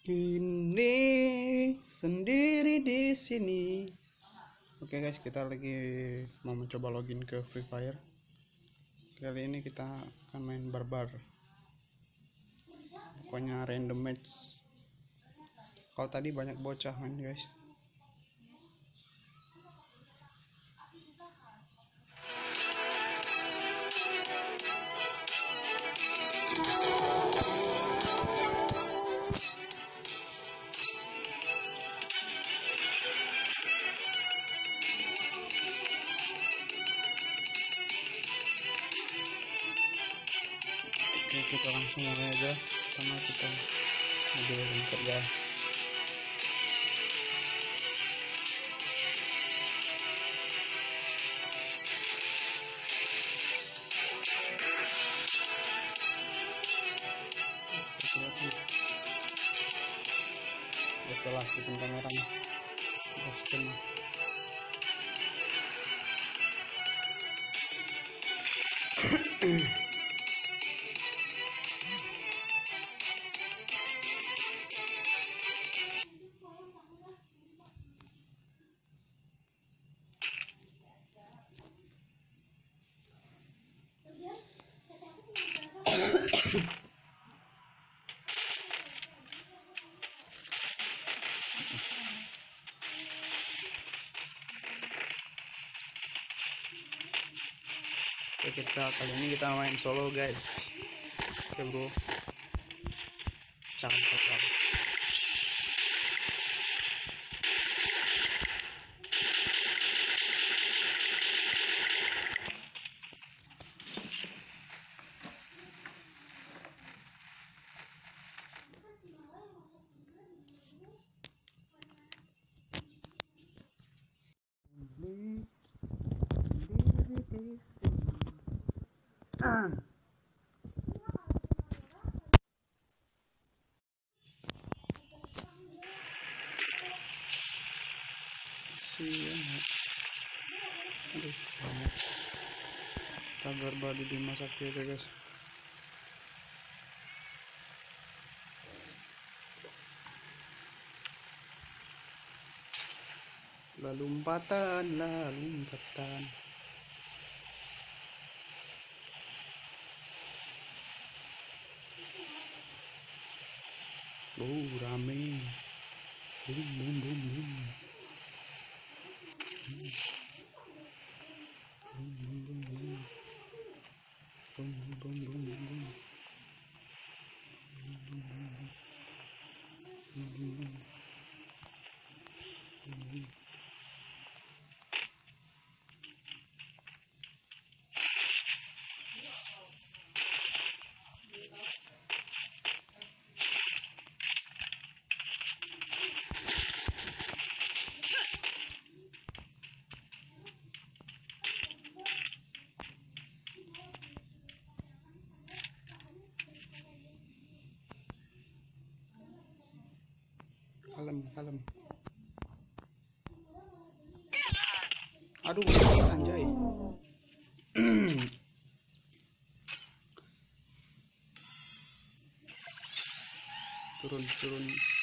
Kini sendiri di sini. Oke guys, kita lagi mau mencoba login ke Free Fire. Kali ini kita akan main barbar. Pokoknya random match. Kalau tadi banyak bocah main guys. Oke, kita langsung mulai aja. Pertama kita mobil lengkap ya. Biasalah bikin kameranya kita skin. Oke, kali ini kita main solo guys. Oke bro, jangan kotor. Aduh, banyak. Tagar badi dimasak ya guys. Lompatan. Rame. Boom. Kalem. Aduh, anjay. turun